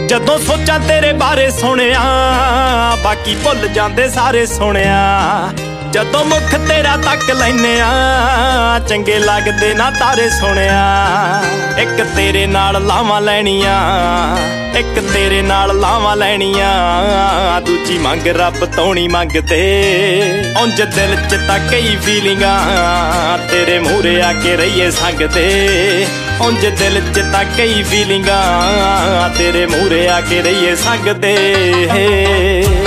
ਜਦੋਂ ਸੋਚਾਂ ਤੇਰੇ ਬਾਰੇ ਸੁਣਿਆ ਬਾਕੀ ਭੁੱਲ ਜਾਂਦੇ ਸਾਰੇ ਸੁਣਿਆ। ਜਦੋਂ ਮੁੱਖ ਤੇਰਾ ਤੱਕ ਲੈਨੇ ਆ ਚੰਗੇ ਲੱਗਦੇ ਨਾ ਤਾਰੇ ਸੁਣਿਆ। ਇੱਕ ਤੇਰੇ ਨਾਲ ਲਾਵਾਂ ਲੈਣੀਆਂ, ਇੱਕ ਤੇਰੇ ਨਾਲ ਲਾਵਾਂ ਲੈਣੀਆਂ, ਦੂਜੀ ਮੰਗ ਰੱਬ ਤੋਂ ਨੀ ਮੰਗਦੇ। ਉਂਝ ਦਿਲ ਚ ਤਾਂ ਕਈ ਫੀਲਿੰਗਾਂ ਤੇਰੇ ਮੂਹਰੇ ਆ ਕੇ ਰਹੀਏ ਸੰਗਦੇ। ਉਂਝ ਦਿਲ ਚ ਤਾਂ ਕਈ ਫੀਲਿੰਗਾਂ ਤੇਰੇ ਮੂਹਰੇ ਆ ਕੇ ਰਹੀਏ ਸੰਗਦੇ।